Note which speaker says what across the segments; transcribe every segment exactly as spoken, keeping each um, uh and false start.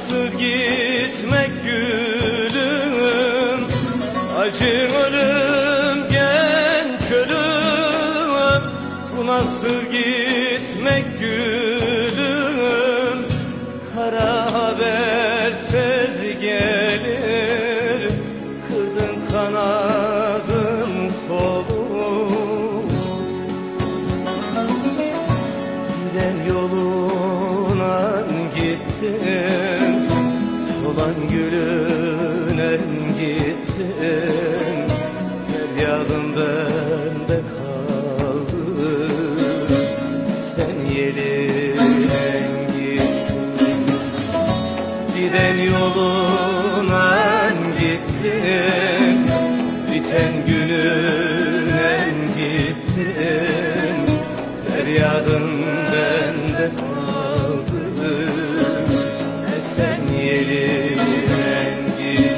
Speaker 1: nasıl gitmek gülüm, acın ölüm genç ölüm. Bu nasıl gitmek gülüm, kara haber tez gelir. Kırdın kanadım kolum, giden yoluna gittin, solan gülüne gittin. Feryadım bende kaldı, sen yelinden gittin. Giden yoluna gittin, biten gününe gittin. Feryadın bende kaldı, sen yelinden gittin.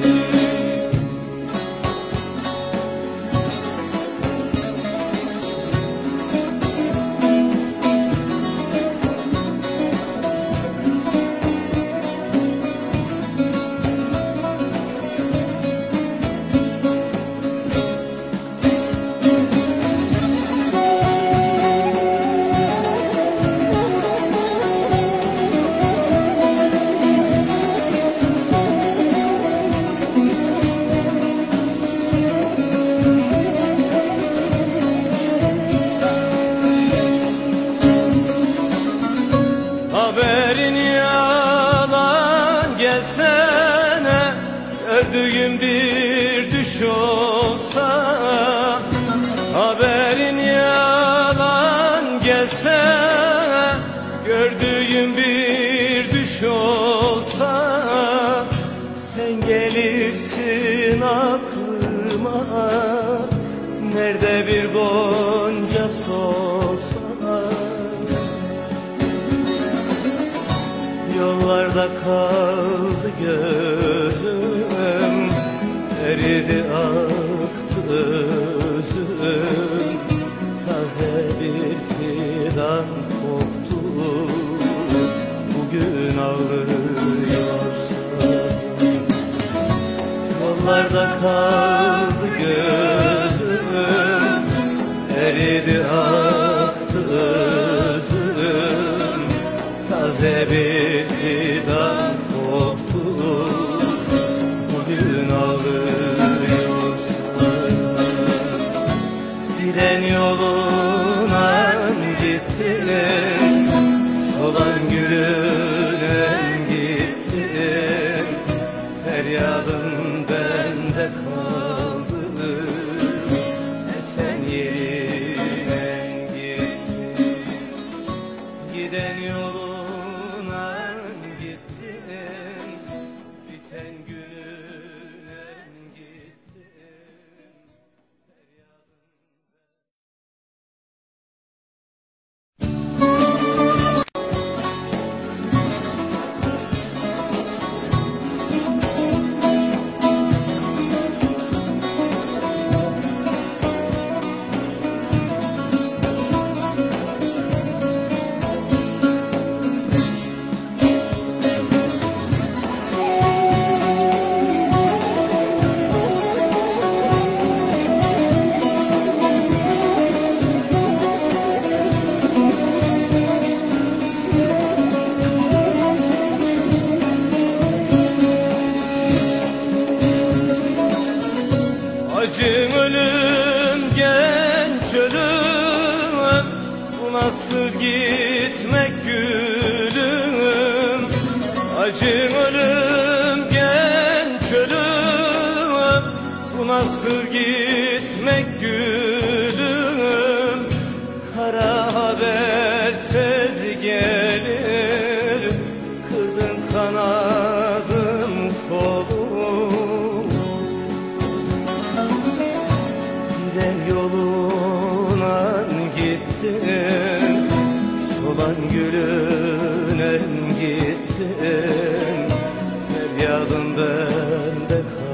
Speaker 1: Haberin yalan gelsene, gördüğüm bir düş olsa. Haberin yalan gelse, gördüğüm bir düş olsa. Sen gelirsin aklıma, nerede bir gonca solsa. Yollarda kaldı gözüm, eridi aktı özüm. Taze bir fidan koptu, bugün ağlıyor sazım. Yollarda kaldı gözüm, eridi aktı özüm. Taze bir fidan koptu, bugün ağlıyor sazım. Giden yoluna gittin, solan gülüne gittin. Feryadın bende kaldı, sen yerinden gittin. Giden yoluna gittin, biten gününe gittin. Acın ölüm genç ölüm, bu nasıl gitmek gülüm. Acın ölüm genç ölüm, bu nasıl gitmek gülüm. Kara haber tez gelir, kırdın kanadım kolum. Giden yoluna gittin, solan gülüne gittin. Feryadım bende kaldı,